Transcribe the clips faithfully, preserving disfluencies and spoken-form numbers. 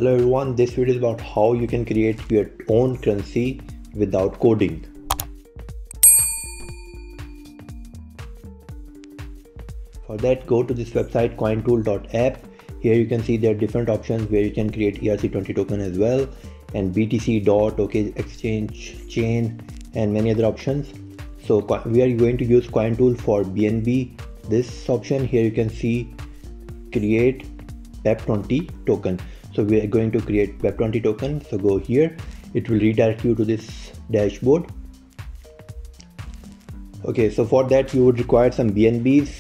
Hello everyone, this video is about how you can create your own currency without coding. For that, go to this website cointool dot app. Here you can see there are different options where you can create E R C twenty token as well, and B T C dot, OK exchange, chain, and many other options. So we are going to use Cointool for B N B. This option here you can see create B E P twenty token. So we are going to create B E P twenty token. So go here, it will redirect you to this dashboard. Okay, so for that you would require some B N Bs.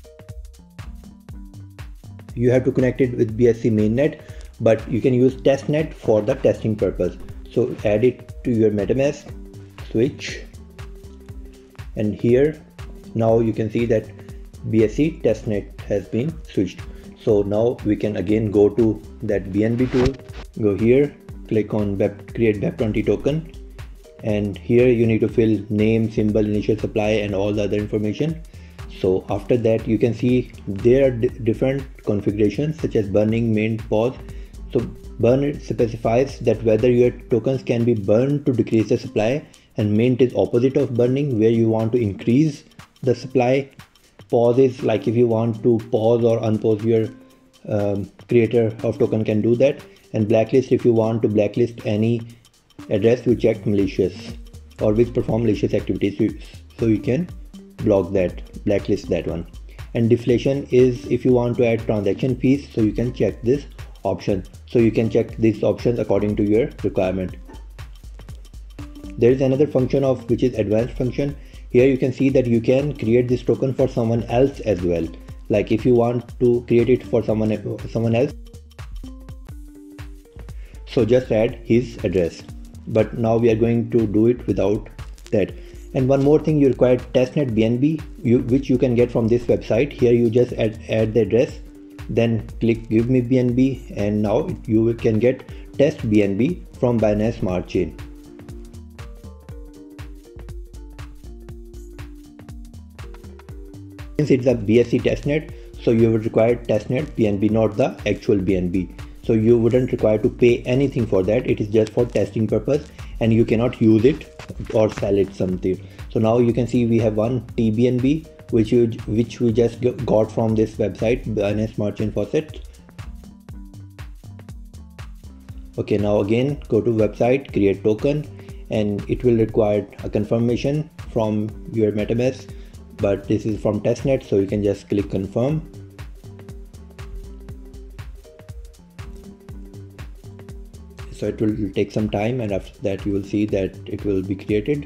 You have to connect it with B S C mainnet, but you can use testnet for the testing purpose. So add it to your MetaMask, switch, and here now you can see that B S C Testnet has been switched. So now we can again go to that B N B tool, go here, click on B E P, create B E P twenty token, and here you need to fill name, symbol, initial supply, and all the other information. So after that you can see there are different configurations such as burning, mint, pause. So burn specifies that whether your tokens can be burned to decrease the supply, and mint is opposite of burning where you want to increase the supply. Pause is like if you want to pause or unpause your um, creator of token can do that, and blacklist if you want to blacklist any address which act malicious or which perform malicious activities, so you can block that, blacklist that one. And deflation is if you want to add transaction fees, so you can check this option. So you can check these options according to your requirement. There is another function of which is advanced function. Here you can see that you can create this token for someone else as well. Like if you want to create it for someone someone else, so just add his address. But now we are going to do it without that. And one more thing, you require testnet B N B, you, which you can get from this website. Here you just add, add the address, then click give me B N B, and now you can get test B N B from Binance Smart Chain. Since it's a B S C Testnet, so you would require testnet B N B, not the actual B N B. So you wouldn't require to pay anything for that. It is just for testing purpose, and you cannot use it or sell it something. So now you can see we have one T B N B which you which we just got from this website, Binance Smart Chain Faucet. Okay, now again go to website, create token, and it will require a confirmation from your MetaMask, but this is from testnet, so you can just click confirm. So it will take some time, and after that you will see that it will be created.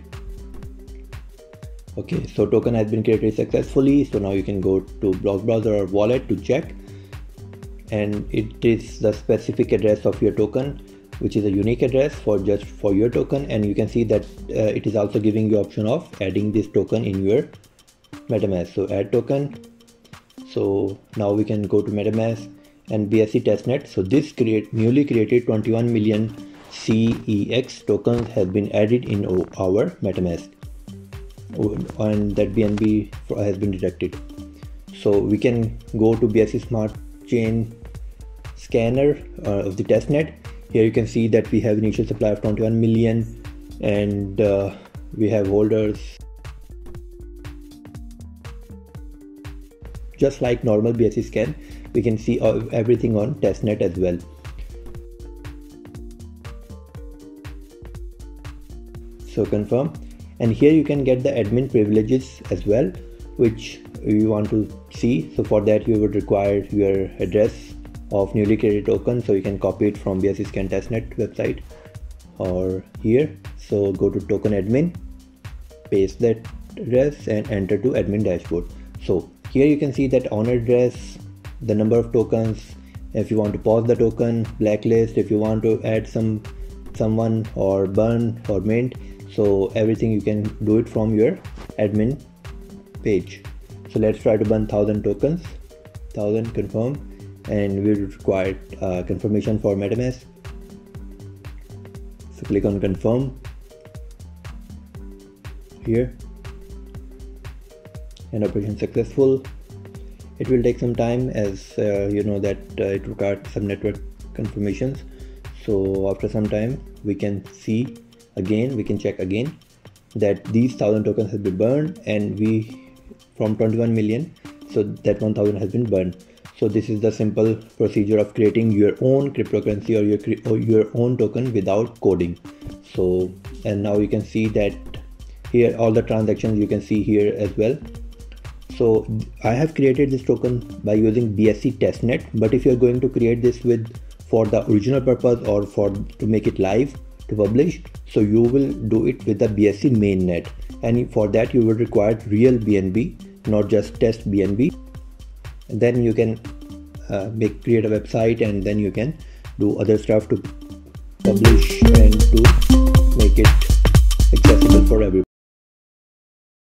Okay, so token has been created successfully. So now you can go to block browser or wallet to check, and it is the specific address of your token, which is a unique address for just for your token. And you can see that uh, it is also giving you option of adding this token in your MetaMask. So add token. So now we can go to MetaMask and B S C Testnet. So this create newly created twenty-one million C E X tokens has been added in our MetaMask, and that B N B has been detected. So we can go to B S C Smart Chain scanner uh, of the testnet. Here you can see that we have initial supply of twenty-one million, and uh, we have holders. Just like normal B S C scan, we can see everything on testnet as well. So confirm, and here you can get the admin privileges as well, which you want to see. So for that you would require your address of newly created token, so you can copy it from B S C scan testnet website or here. So go to token admin, paste that address, and enter to admin dashboard. So here you can see that owner address, the number of tokens, if you want to pause the token, blacklist, if you want to add some someone or burn or mint. So everything you can do it from your admin page. So let's try to burn one thousand tokens, one thousand, confirm, and we require uh, confirmation for MetaMask. So click on confirm here, and operation successful. It will take some time, as uh, you know that uh, it requires some network confirmations. So after some time we can see again, we can check again that these thousand tokens have been burned, and we from twenty-one million, so that one thousand has been burned. So this is the simple procedure of creating your own cryptocurrency or your or your own token without coding. So, and now you can see that here all the transactions you can see here as well. So I have created this token by using B S C Testnet, but if you're going to create this with for the original purpose or for to make it live to publish, so you will do it with the B S C mainnet, and for that you will require real B N B, not just test B N B. And then you can uh, make create a website, and then you can do other stuff to publish and to make it accessible for everyone.